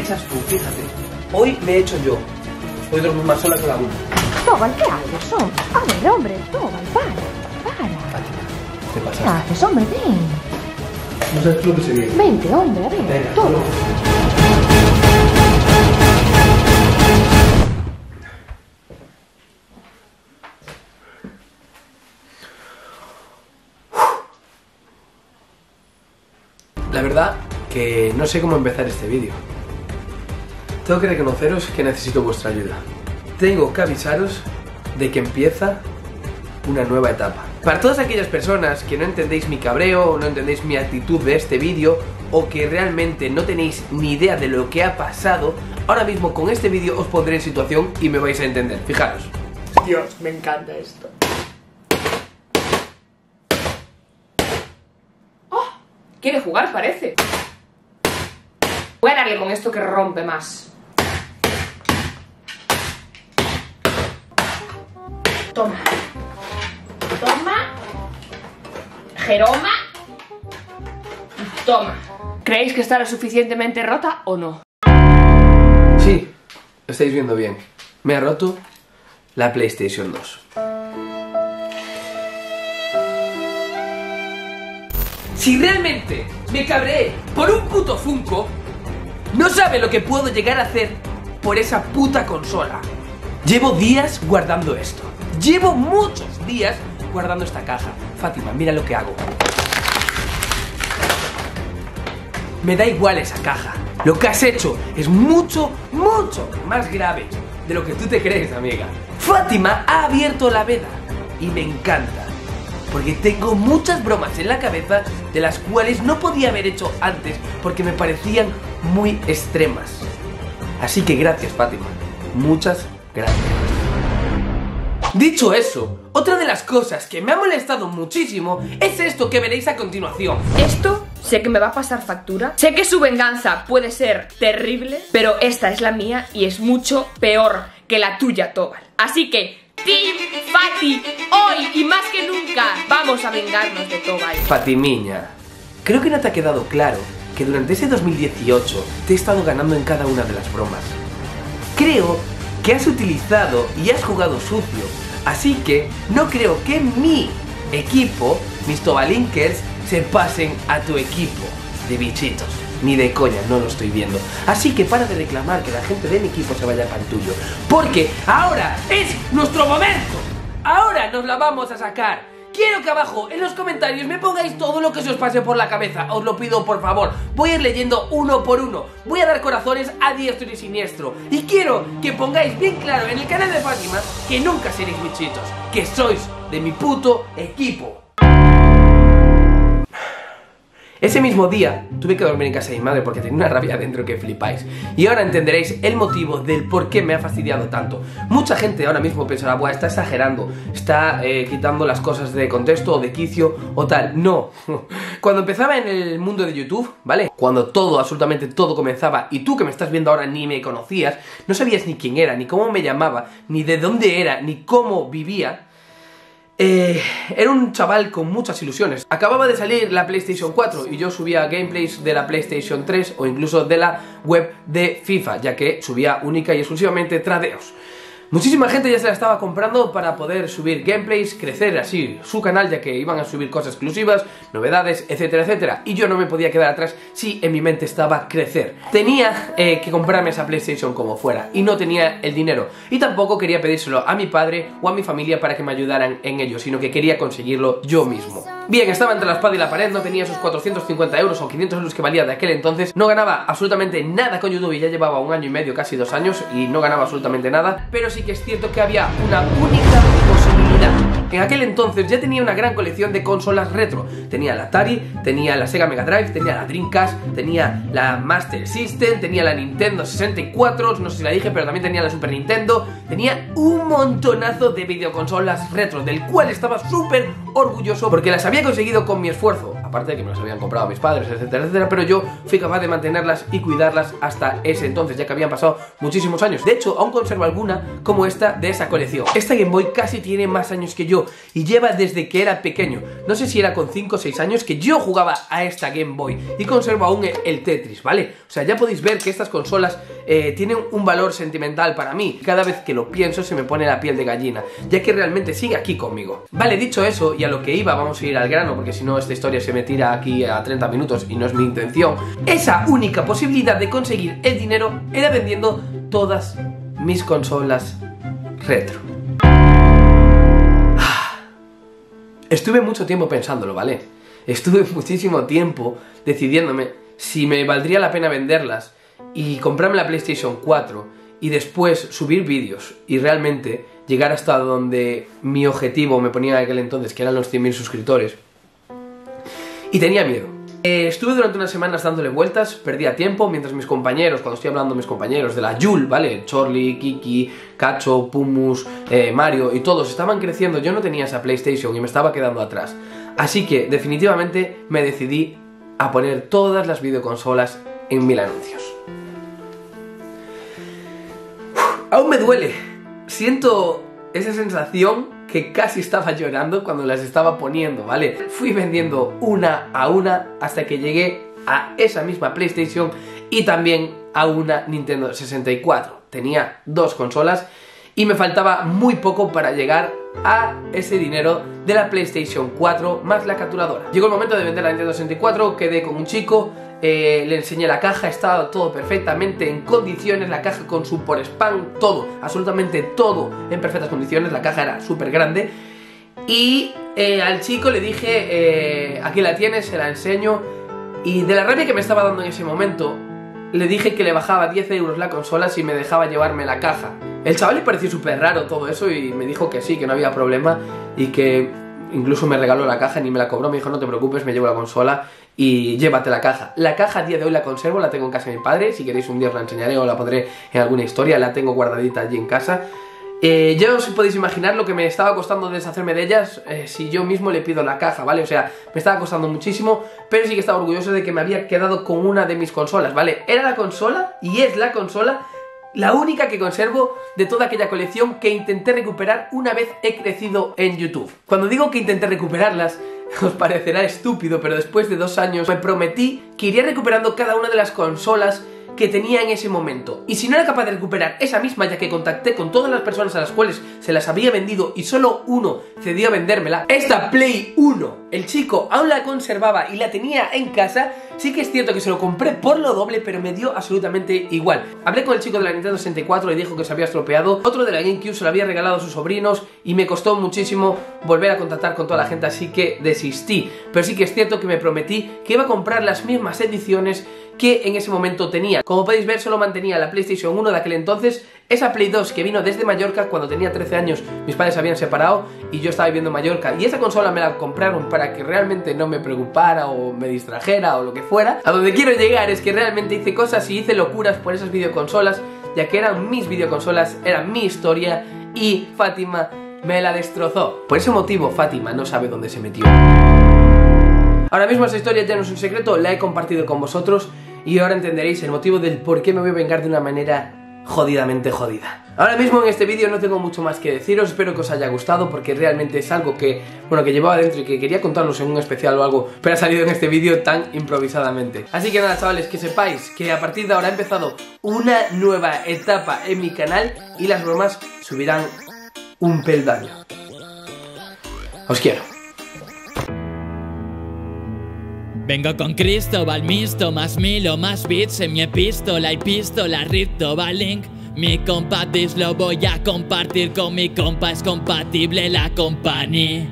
echas tú, fíjate. Hoy me he hecho yo. Hoy duermo más sola que la una. Tobal, ¿qué haces, hombre? A ver, hombre, Tobal, para. Fátima, ¿qué pasa? ¿Qué haces, hombre? Ven. No sabes tú lo que se viene. Vente, hombre, a ver. Venga, Tobal. La verdad que no sé cómo empezar este vídeo. Tengo que reconoceros que necesito vuestra ayuda. Tengo que avisaros de que empieza una nueva etapa. Para todas aquellas personas que no entendéis mi cabreo, o no entendéis mi actitud de este vídeo, o que realmente no tenéis ni idea de lo que ha pasado, ahora mismo con este vídeo os pondré en situación y me vais a entender. Fijaros. Dios, me encanta esto. ¡Oh! Quiere jugar, parece. Voy a darle con esto que rompe más. Toma. Toma. Jeroma. Toma. ¿Creéis que está lo suficientemente rota o no? Sí, lo estáis viendo bien. Me ha roto la PlayStation 2. Si realmente me cabreé por un puto Funko, no sabe lo que puedo llegar a hacer por esa puta consola. Llevo días guardando esto. Llevo muchos días guardando esta caja. Fátima, mira lo que hago. Me da igual esa caja. Lo que has hecho es mucho, mucho más grave de lo que tú te crees, amiga. Fátima ha abierto la veda y me encanta, porque tengo muchas bromas en la cabeza de las cuales no podía haber hecho antes porque me parecían muy extremas. Así que gracias, Fátima. Muchas gracias. Dicho eso, otra de las cosas que me ha molestado muchísimo es esto que veréis a continuación. Esto sé que me va a pasar factura. Sé que su venganza puede ser terrible, pero esta es la mía y es mucho peor que la tuya, Tobal. Así que, Team Fati, hoy y más que nunca vamos a vengarnos de Tobal. Fatimiña, creo que no te ha quedado claro que durante ese 2018 te he estado ganando en cada una de las bromas. Creo que has utilizado y has jugado sucio, así que no creo que mi equipo, mis Tobalinkers, se pasen a tu equipo de bichitos. Ni de coña, no lo estoy viendo. Así que para de reclamar que la gente de mi equipo se vaya para el tuyo, porque ahora es nuestro momento. Ahora nos la vamos a sacar. Quiero que abajo en los comentarios me pongáis todo lo que se os pase por la cabeza. Os lo pido por favor. Voy a ir leyendo uno por uno. Voy a dar corazones a diestro y siniestro. Y quiero que pongáis bien claro en el canal de Fátima que nunca seréis bichitos, que sois de mi puto equipo. Ese mismo día tuve que dormir en casa de mi madre porque tenía una rabia dentro que flipáis. Y ahora entenderéis el motivo del por qué me ha fastidiado tanto. Mucha gente ahora mismo pensará, buah, está exagerando, está quitando las cosas de contexto o de quicio o tal. No. Cuando empezaba en el mundo de YouTube, ¿vale? Cuando todo, absolutamente todo comenzaba y tú que me estás viendo ahora ni me conocías, no sabías ni quién era, ni cómo me llamaba, ni de dónde era, ni cómo vivía. Era un chaval con muchas ilusiones. Acababa de salir la PlayStation 4 y yo subía gameplays de la PlayStation 3 o incluso de la web de FIFA, ya que subía única y exclusivamente tradeos. Muchísima gente ya se la estaba comprando para poder subir gameplays, crecer así su canal, ya que iban a subir cosas exclusivas, novedades, etcétera, etcétera. Y yo no me podía quedar atrás si en mi mente estaba crecer. Tenía que comprarme esa PlayStation como fuera y no tenía el dinero. Y tampoco quería pedírselo a mi padre o a mi familia para que me ayudaran en ello, sino que quería conseguirlo yo mismo. Bien, estaba entre la espada y la pared, no tenía esos 450 euros o 500 euros que valía de aquel entonces. No ganaba absolutamente nada con YouTube y ya llevaba 1 año y medio, casi 2 años, y no ganaba absolutamente nada. Pero sí que es cierto que había una única posibilidad. En aquel entonces ya tenía una gran colección de consolas retro. Tenía la Atari, tenía la Sega Mega Drive, tenía la Dreamcast, tenía la Master System, tenía la Nintendo 64, no sé si la dije, pero también tenía la Super Nintendo. Tenía un montonazo de videoconsolas retro, del cual estaba súper orgulloso porque las había conseguido con mi esfuerzo. aparte de que me las habían comprado mis padres, etcétera, etcétera, pero yo fui capaz de mantenerlas y cuidarlas hasta ese entonces, ya que habían pasado muchísimos años. De hecho, aún conservo alguna como esta de esa colección. Esta Game Boy casi tiene más años que yo y lleva desde que era pequeño. No sé si era con 5 o 6 años que yo jugaba a esta Game Boy y conservo aún el Tetris, ¿vale? O sea, ya podéis ver que estas consolas tienen un valor sentimental para mí. Cada vez que lo pienso se me pone la piel de gallina, ya que realmente sigue aquí conmigo. Vale, dicho eso, y a lo que iba, vamos a ir al grano, porque si no esta historia se me tira aquí a 30 minutos y no es mi intención. Esa única posibilidad de conseguir el dinero era vendiendo todas mis consolas retro. Estuve mucho tiempo pensándolo, ¿vale? Estuve muchísimo tiempo decidiéndome si me valdría la pena venderlas y comprarme la PlayStation 4 y después subir vídeos y realmente llegar hasta donde mi objetivo me ponía en aquel entonces, que eran los 100.000 suscriptores. Y tenía miedo. Estuve durante unas semanas dándole vueltas, perdía tiempo, mientras mis compañeros, cuando estoy hablando de mis compañeros de la Yul, ¿vale? Chorli, Kiki, Cacho, Pumus, Mario y todos estaban creciendo, yo no tenía esa PlayStation y me estaba quedando atrás. Así que definitivamente me decidí a poner todas las videoconsolas en 1000 anuncios. Aún me duele, siento esa sensación que casi estaba llorando cuando las estaba poniendo, ¿vale? Fui vendiendo una a una hasta que llegué a esa misma PlayStation y también a una Nintendo 64. Tenía 2 consolas y me faltaba muy poco para llegar a ese dinero de la PlayStation 4 más la capturadora. Llegó el momento de vender la Nintendo 64, quedé con un chico, le enseñé la caja, estaba todo perfectamente en condiciones, la caja con su por spam, todo, absolutamente todo en perfectas condiciones, la caja era súper grande. Y al chico le dije, aquí la tienes, se la enseño. Y de la rabia que me estaba dando en ese momento, le dije que le bajaba 10 euros la consola si me dejaba llevarme la caja. El chaval le pareció súper raro todo eso y me dijo que sí, que no había problema y que incluso me regaló la caja, ni me la cobró, me dijo no te preocupes, me llevo la consola y llévate la caja. La caja a día de hoy la conservo, la tengo en casa de mi padre, si queréis un día os la enseñaré o la pondré en alguna historia, la tengo guardadita allí en casa. Ya os podéis imaginar lo que me estaba costando deshacerme de ellas si yo mismo le pido la caja, ¿vale? O sea, me estaba costando muchísimo, pero sí que estaba orgulloso de que me había quedado con una de mis consolas, ¿vale? Era la consola y es la consola la única que conservo de toda aquella colección que intenté recuperar una vez he crecido en YouTube. Cuando digo que intenté recuperarlas, os parecerá estúpido, pero después de 2 años me prometí que iría recuperando cada una de las consolas que tenía en ese momento. Y si no era capaz de recuperar esa misma, ya que contacté con todas las personas a las cuales se las había vendido y solo uno cedió a vendérmela, esta Play 1, el chico aún la conservaba y la tenía en casa. Sí que es cierto que se lo compré por lo doble, pero me dio absolutamente igual. Hablé con el chico de la Nintendo 64 y dijo que se había estropeado. Otro de la GameCube se lo había regalado a sus sobrinos y me costó muchísimo volver a contactar con toda la gente, así que desistí. Pero sí que es cierto que me prometí que iba a comprar las mismas ediciones que en ese momento tenía. Como podéis ver, solo mantenía la PlayStation 1 de aquel entonces, esa Play 2 que vino desde Mallorca cuando tenía 13 años, mis padres se habían separado y yo estaba viviendo en Mallorca, y esa consola me la compraron para que realmente no me preocupara o me distrajera o lo que fuera. A donde quiero llegar es que realmente hice cosas y hice locuras por esas videoconsolas, ya que eran mis videoconsolas, era mi historia y Fátima me la destrozó. Por ese motivo Fátima no sabe dónde se metió. Ahora mismo esa historia ya no es un secreto, la he compartido con vosotros y ahora entenderéis el motivo del por qué me voy a vengar de una manera jodidamente jodida. Ahora mismo en este vídeo no tengo mucho más que deciros, espero que os haya gustado porque realmente es algo que, bueno, que llevaba dentro y que quería contaros en un especial o algo, pero ha salido en este vídeo tan improvisadamente. Así que nada, chavales, que sepáis que a partir de ahora ha empezado una nueva etapa en mi canal y las bromas subirán un peldaño. Os quiero. Vengo con Cristóbal Misto, más Milo, más beats en mi epístola y pistola, Cristóbal Link. Mi compa Dis lo voy a compartir con mi compa, es compatible la compañía.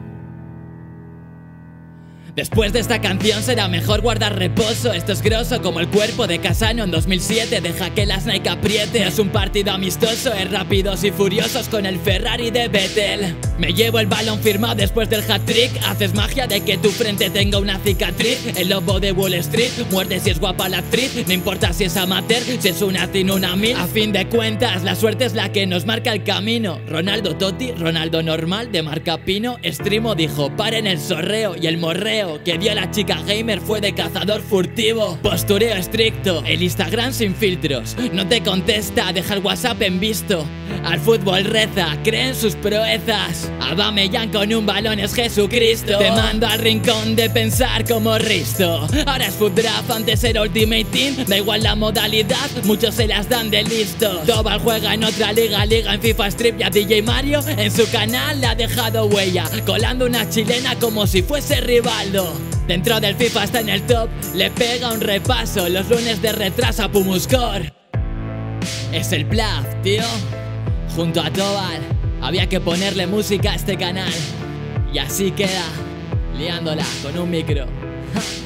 Después de esta canción será mejor guardar reposo. Esto es grosso como el cuerpo de Casano en 2007. Deja que las Nike apriete. Es un partido amistoso, es rápidos y furiosos con el Ferrari de Vettel. Me llevo el balón firmado después del hat-trick. Haces magia de que tu frente tenga una cicatriz. El lobo de Wall Street muerde si es guapa la actriz. No importa si es amateur, si es una teen o una mil. A fin de cuentas, la suerte es la que nos marca el camino. Ronaldo Totti, Ronaldo normal, de marca Pino. Strimo dijo, paren el sorreo. Y el morreo que dio la chica gamer fue de cazador furtivo. Postureo estricto, el Instagram sin filtros. No te contesta, deja el WhatsApp en visto. Al fútbol reza, cree en sus proezas. Aubameyang con un balón es Jesucristo. Te mando al rincón de pensar como Risto. Ahora es Foot Draft, antes era Ultimate Team. Da igual la modalidad, muchos se las dan de listo. Tobal juega en otra liga en FIFA Strip. Y a DJ Mario en su canal le ha dejado huella, colando una chilena como si fuese Rivaldo. Dentro del FIFA está en el top, le pega un repaso. Los lunes de retraso a Pumuscore. Es el Plaf, tío. Junto a Tobal, había que ponerle música a este canal. Y así queda, liándola con un micro.